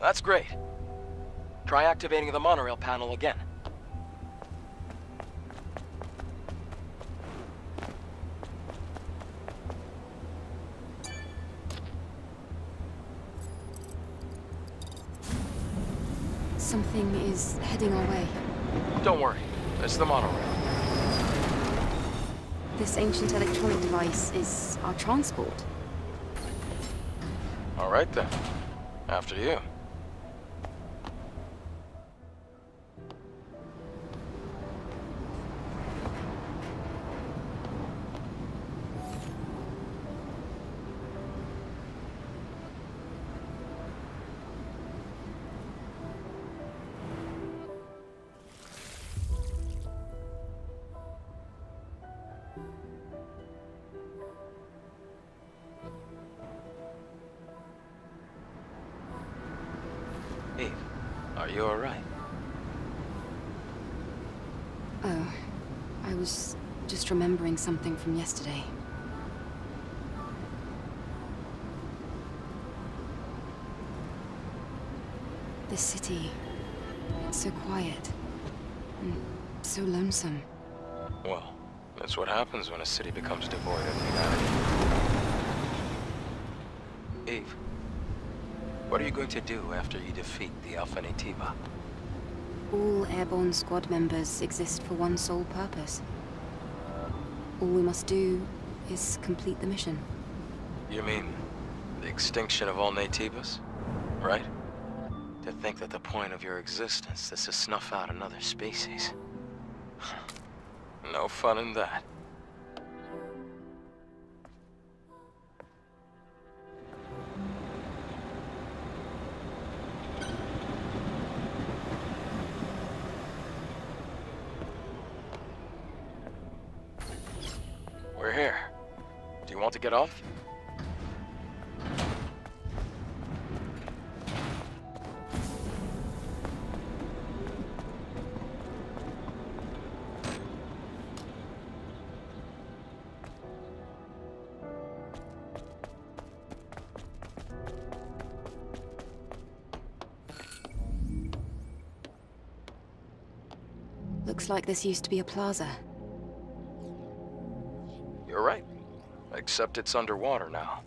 That's great. Try activating the monorail panel again. Something is heading our way. Don't worry, it's the monorail. This ancient electronic device is our transport. All right then. After you. Eve, are you alright? Oh, I was just remembering something from yesterday. This city, it's so quiet and so lonesome. Well, that's what happens when a city becomes devoid of humanity. Eve, what are you going to do after you defeat the Alpha Naytiba? All airborne squad members exist for one sole purpose. All we must do is complete the mission. You mean the extinction of all Naytibas? Right? To think that the point of your existence is to snuff out another species. No fun in that. We're here. Do you want to get off? Looks like this used to be a plaza. You're right. Except it's underwater now.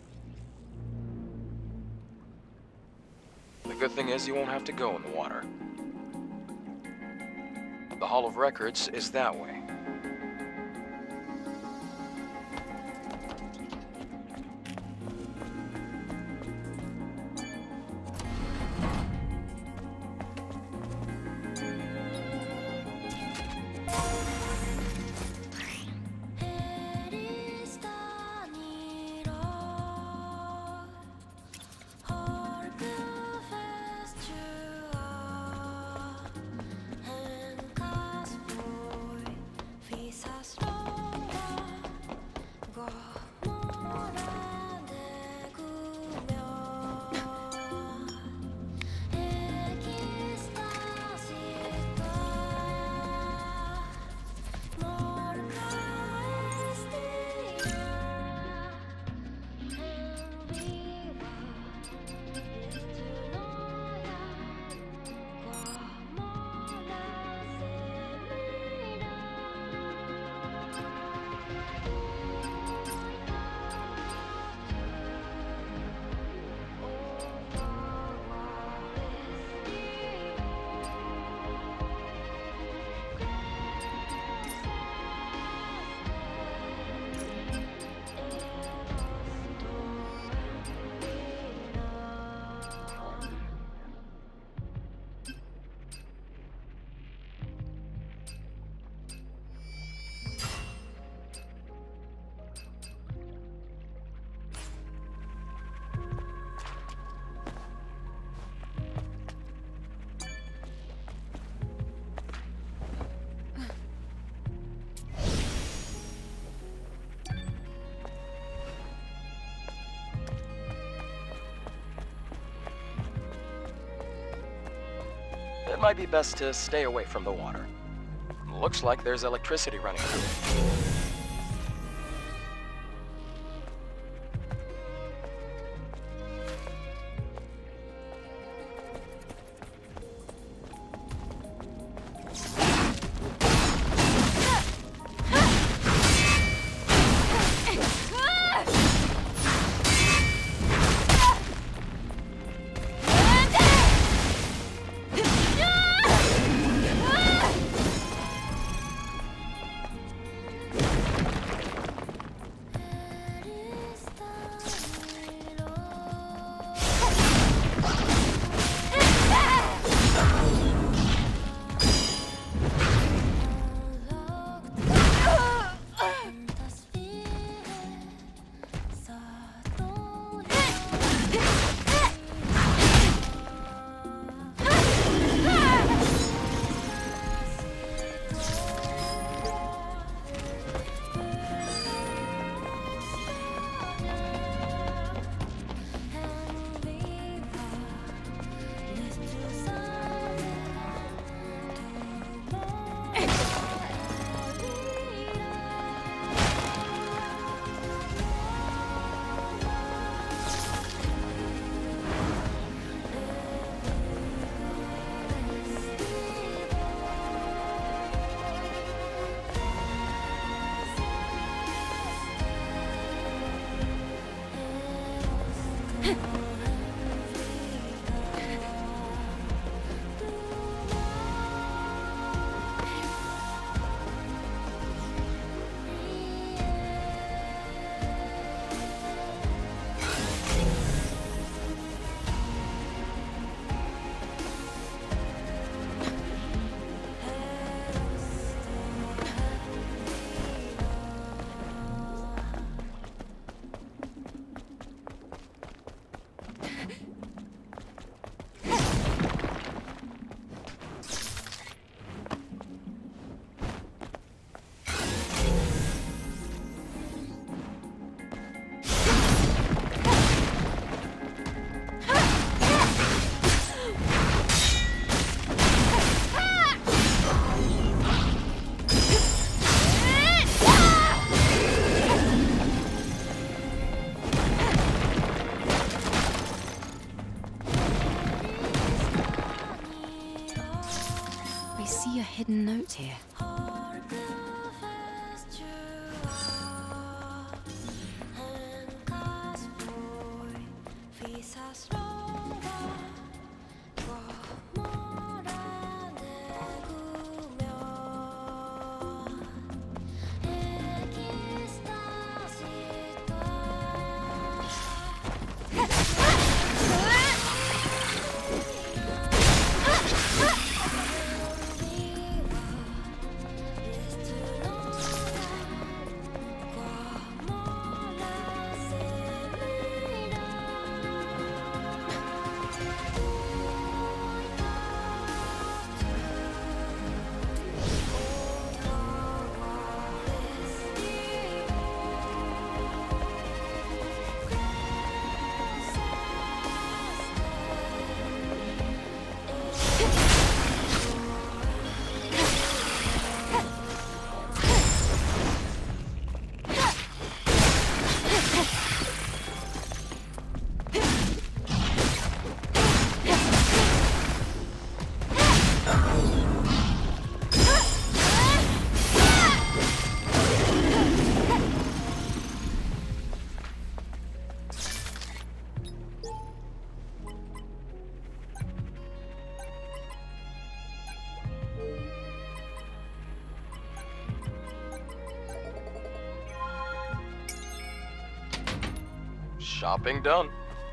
The good thing is you won't have to go in the water. The Hall of Records is that way. It might be best to stay away from the water. Looks like there's electricity running through it. I see a hidden note here. Shopping done.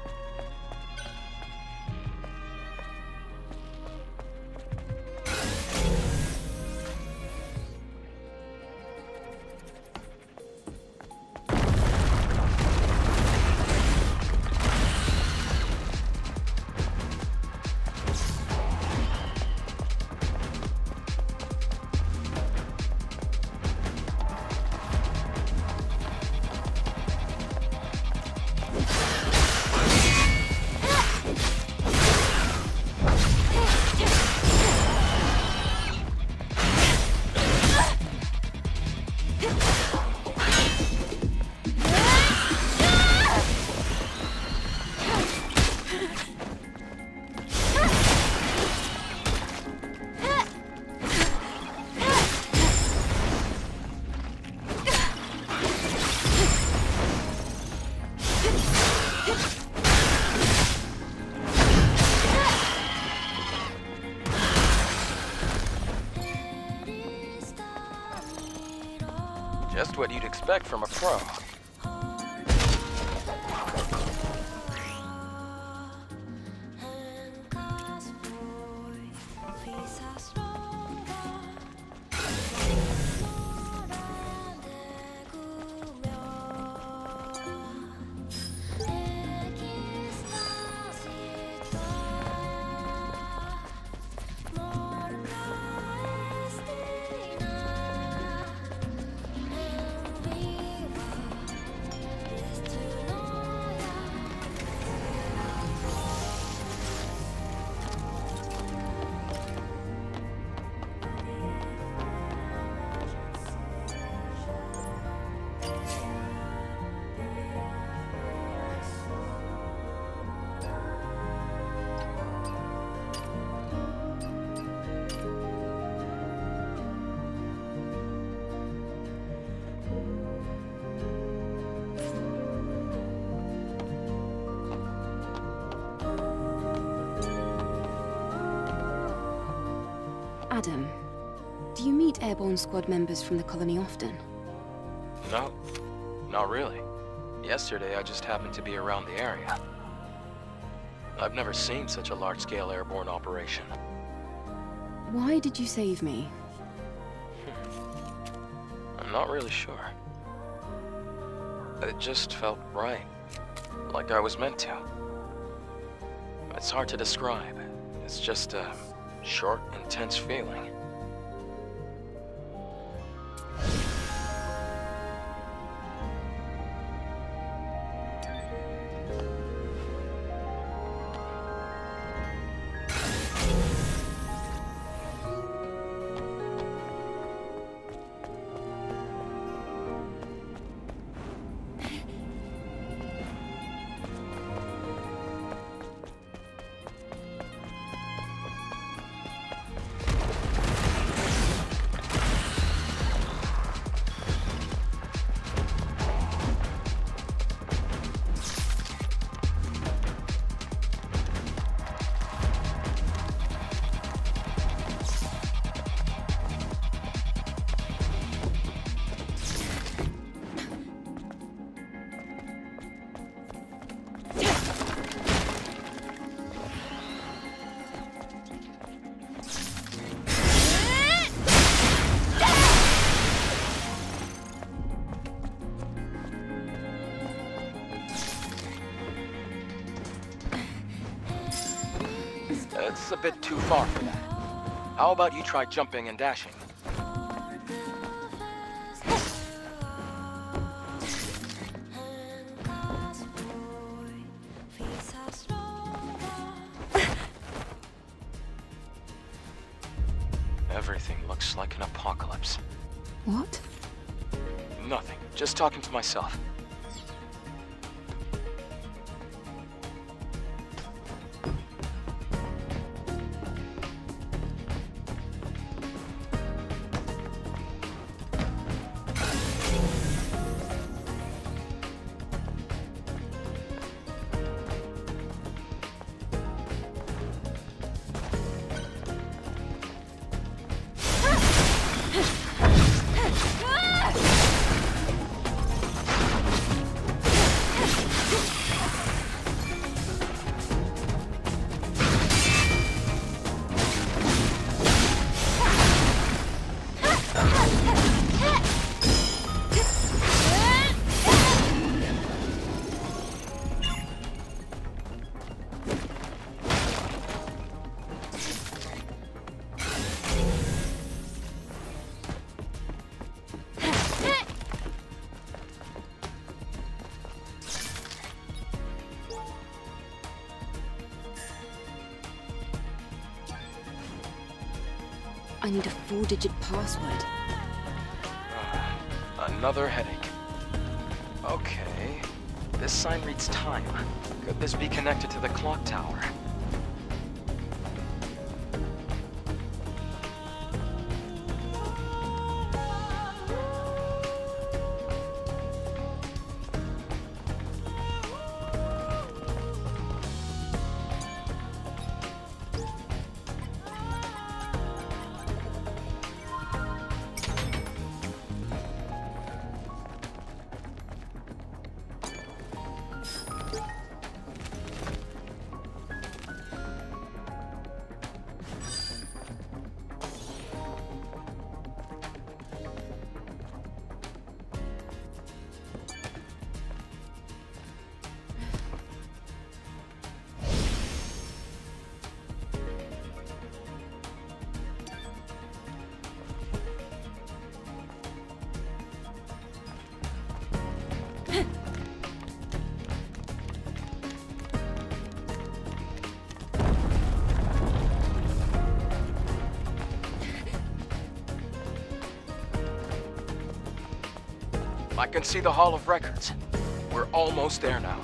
Just what you'd expect from a pro. Adam, do you meet airborne squad members from the colony often? No, not really. Yesterday, I just happened to be around the area. I've never seen such a large-scale airborne operation. Why did you save me? I'm not really sure. It just felt right. Like I was meant to. It's hard to describe. It's just a short, intense feeling. is a bit too far for that. How about you try jumping and dashing? Everything looks like an apocalypse. What? Nothing. Just talking to myself. I need a 4-digit password. Another headache. Okay. This sign reads time. Could this be connected to the clock tower? I can see the Hall of Records. We're almost there now.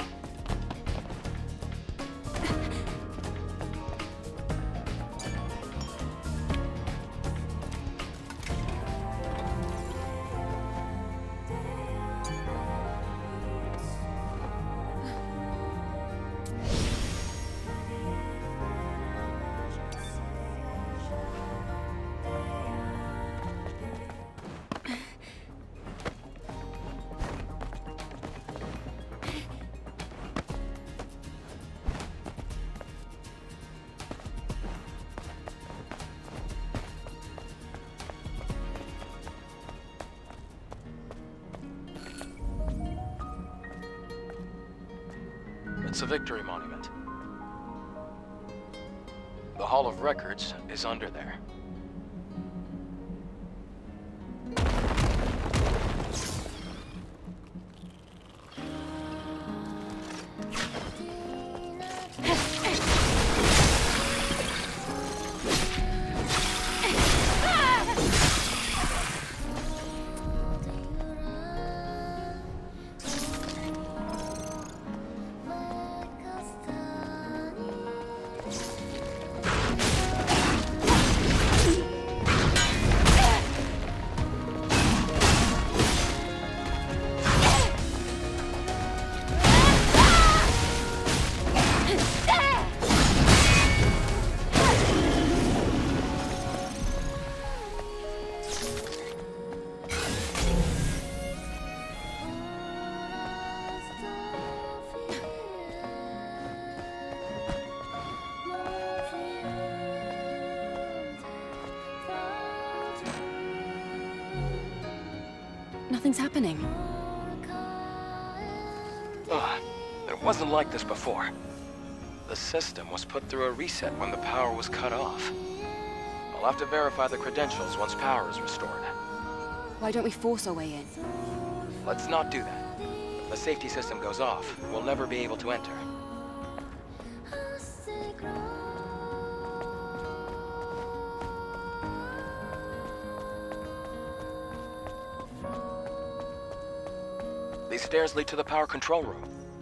It's a victory monument. The Hall of Records is under there. Nothing's happening. It wasn't like this before. The system was put through a reset when the power was cut off. I'll have to verify the credentials once power is restored. Why don't we force our way in? Let's not do that. If the safety system goes off, we'll never be able to enter. These stairs lead to the power control room.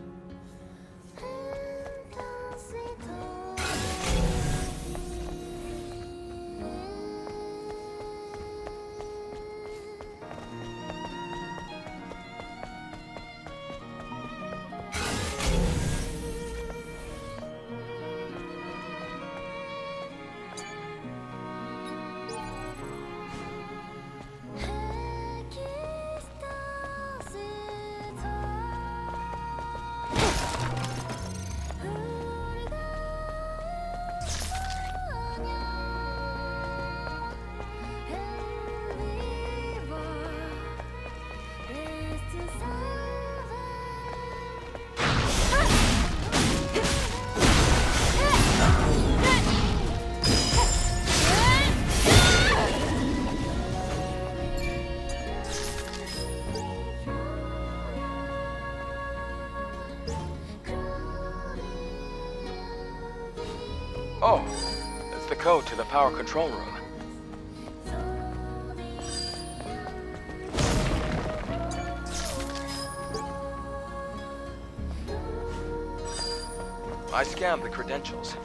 Oh, that's the code to the power control room. I scanned the credentials.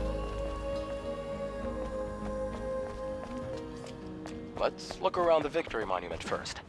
Let's look around the Victory Monument first.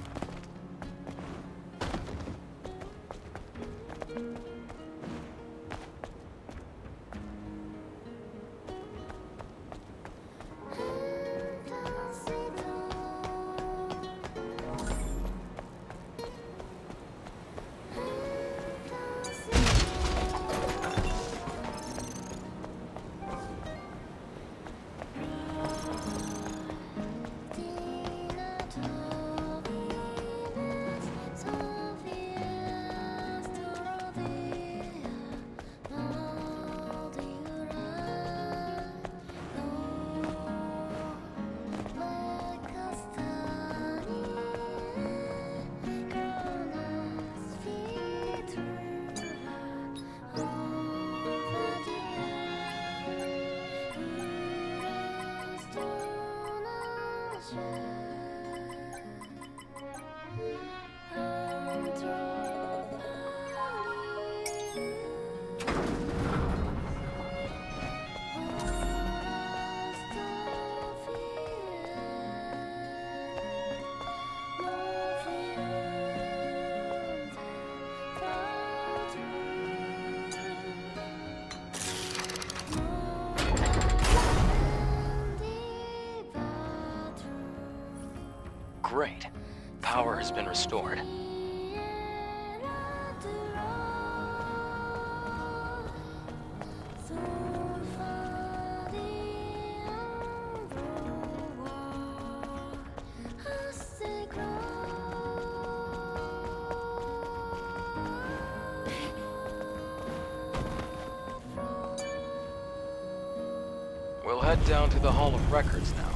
Great. Power has been restored. We'll head down to the Hall of Records now.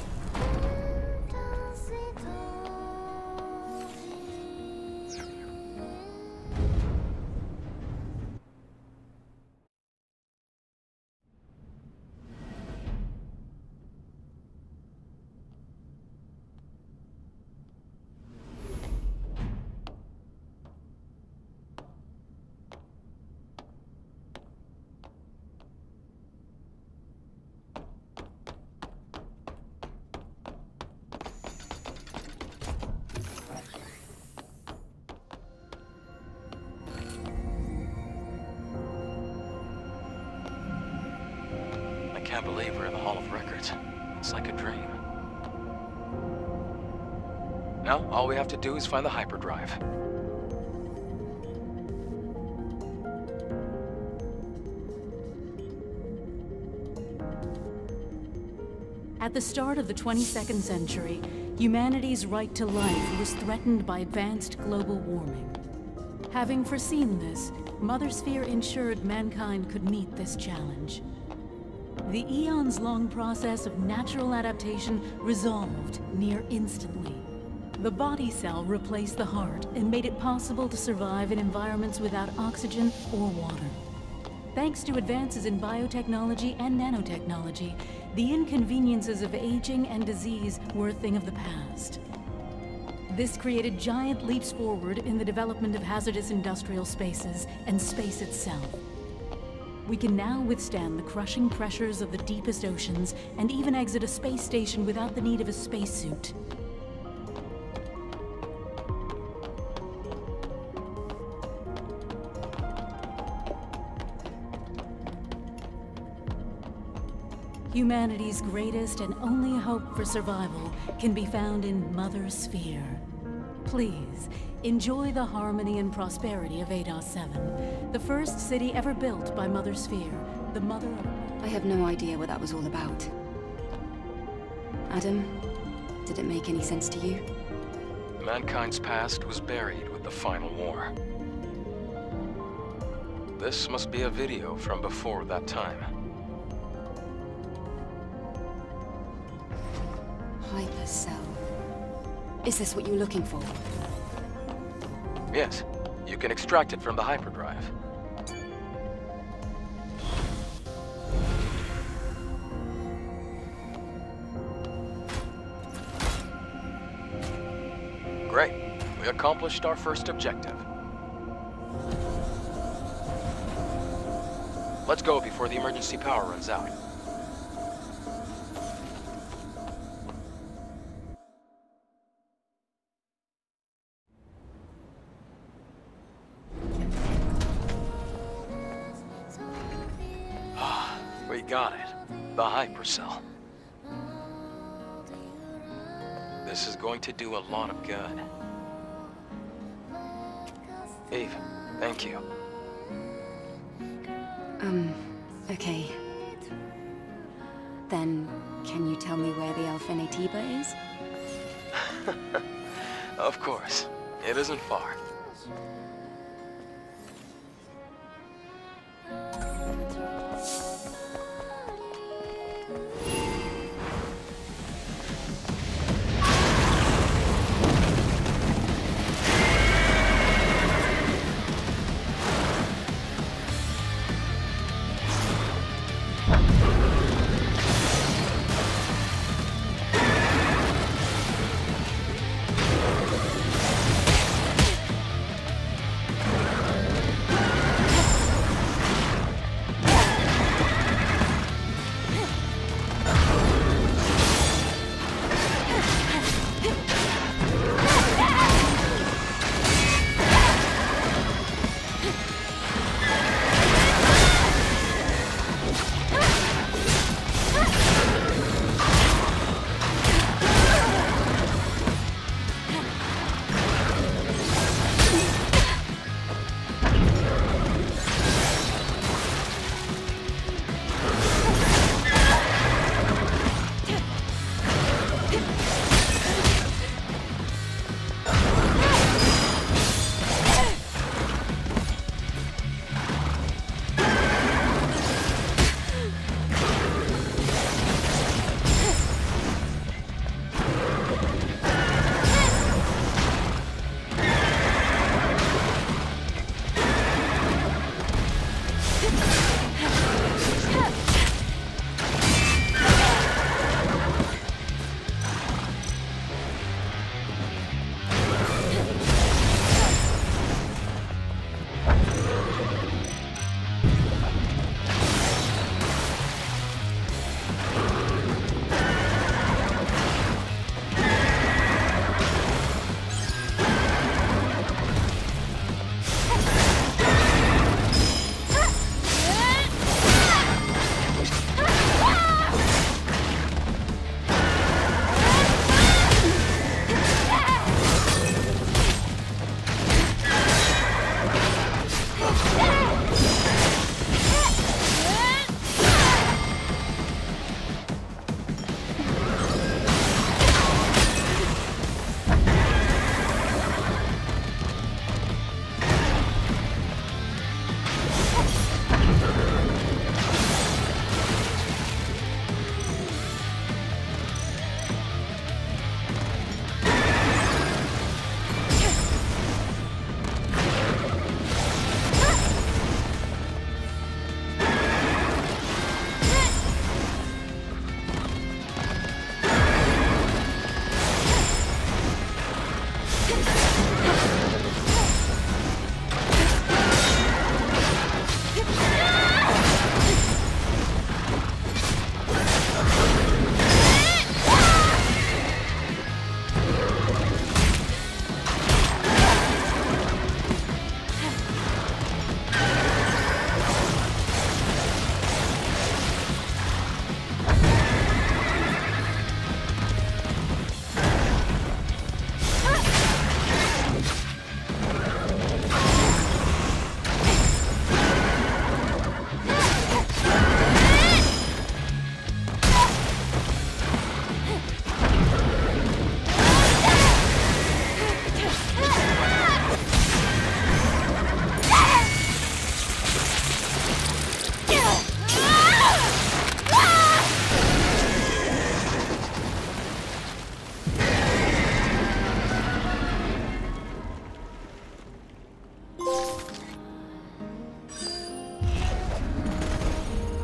I can't believe we're in the Hall of Records. It's like a dream. Now, all we have to do is find the hyperdrive. At the start of the 22nd century, humanity's right to life was threatened by advanced global warming. Having foreseen this, Mother Sphere ensured mankind could meet this challenge. The eons-long process of natural adaptation resolved near instantly. The body cell replaced the heart and made it possible to survive in environments without oxygen or water. Thanks to advances in biotechnology and nanotechnology, the inconveniences of aging and disease were a thing of the past. This created giant leaps forward in the development of hazardous industrial spaces and space itself. We can now withstand the crushing pressures of the deepest oceans and even exit a space station without the need of a spacesuit. Humanity's greatest and only hope for survival can be found in Mother Sphere. Please, enjoy the harmony and prosperity of Eidos 7, the first city ever built by Mother Sphere, the mother of... I have no idea what that was all about. Adam, did it make any sense to you? Mankind's past was buried with the final war. This must be a video from before that time. Hypercell. Is this what you're looking for? Yes, you can extract it from the hyperdrive. Great, we accomplished our first objective. Let's go before the emergency power runs out. We got it. The hypercell. This is going to do a lot of good. Eve, thank you. Okay. Then, can you tell me where the Alphenetiba is? Of course. It isn't far.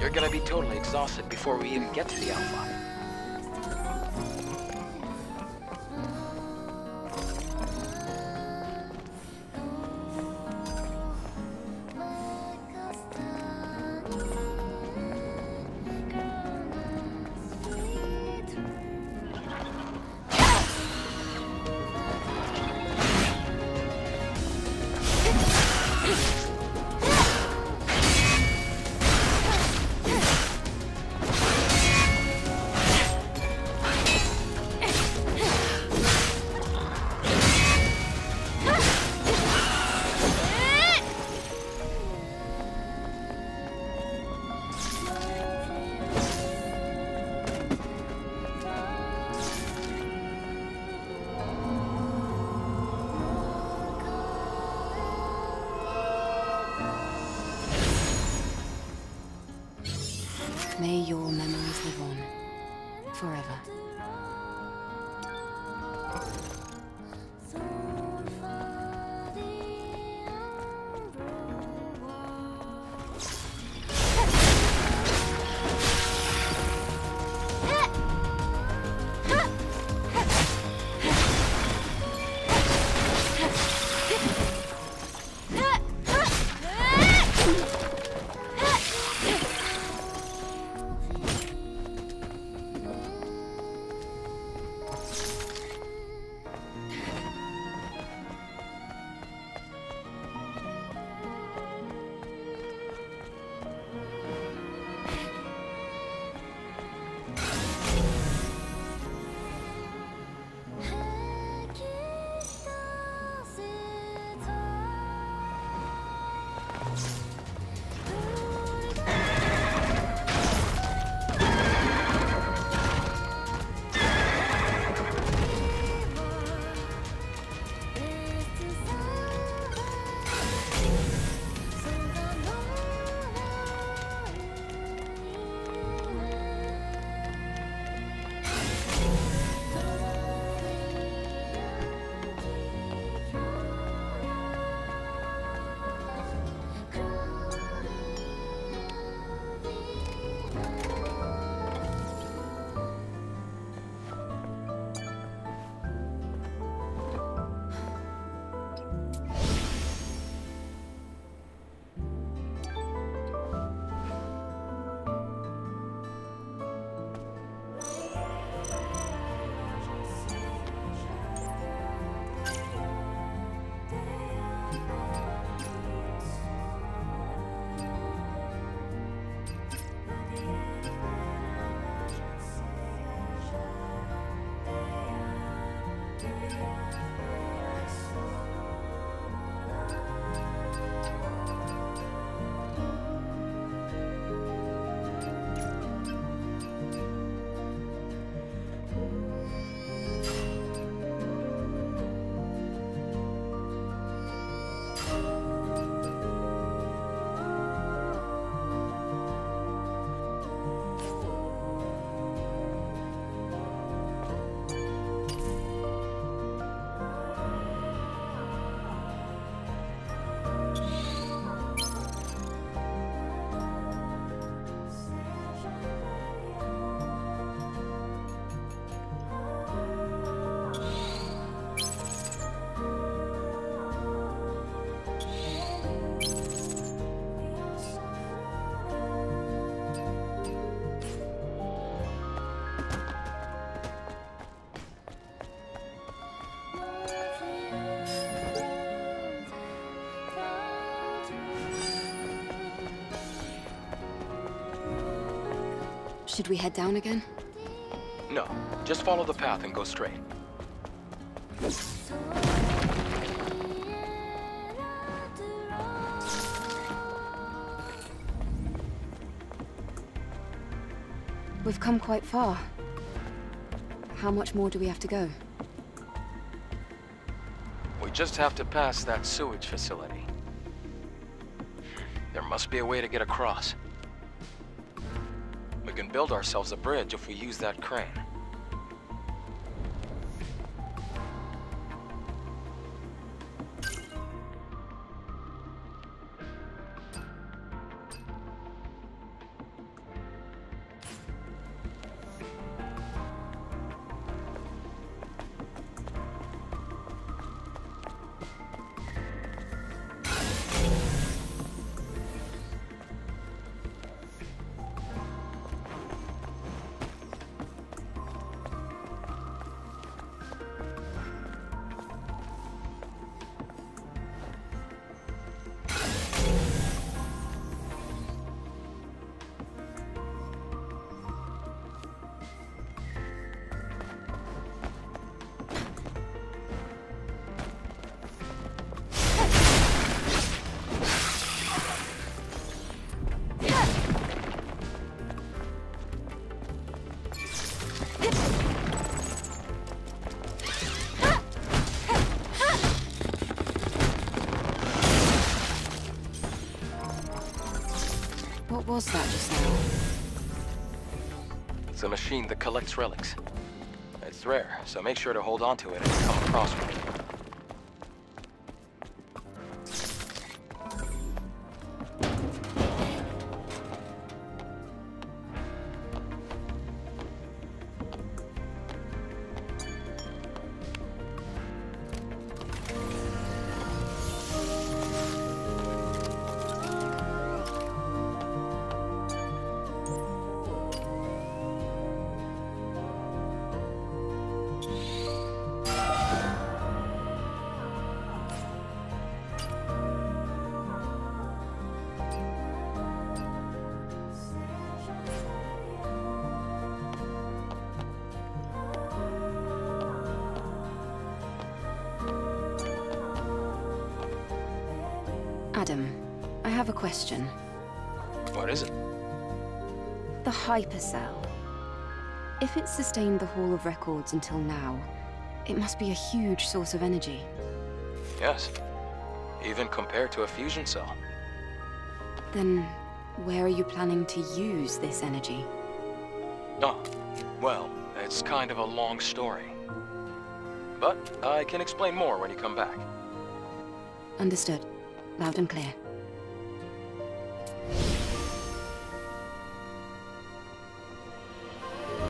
We're gonna be totally exhausted before we even get to the Alpha. May your memories live on, forever. Should we head down again? No, just follow the path and go straight. We've come quite far. How much more do we have to go? We just have to pass that sewage facility. There must be a way to get across. We can build ourselves a bridge if we use that crane. was that just now? It's a machine that collects relics. It's rare, so make sure to hold on to it if you come across one. Adam, I have a question. What is it? The hypercell. If it sustained the Hall of Records until now, it must be a huge source of energy. Yes. Even compared to a fusion cell. Then, where are you planning to use this energy? Oh, well, it's kind of a long story. But I can explain more when you come back. Understood. Loud and clear.